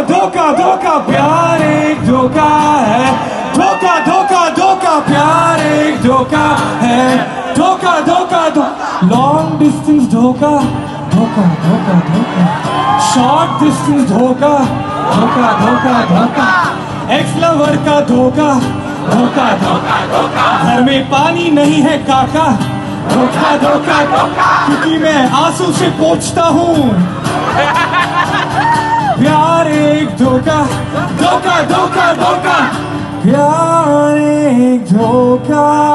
धोखा धोखा प्यार एक धोखा है। धोखा धोखा धोखा प्यार एक धोखा है। धोखा धोखा लॉन्ग डिस्टेंस धोखा धोखा धोखा धोखा। शॉर्ट डिस्टेंस धोखा धोखा धोखा धोखा। एक्स लवर का धोखा धोखा धोखा धोखा। घर में पानी नहीं है काका धोखा धोखा धोखा। क्योंकि मैं आंसू से पोंछता हूँ। प्यार एक धोखा धोखा धोखा धोखा। प्यार एक धोखा।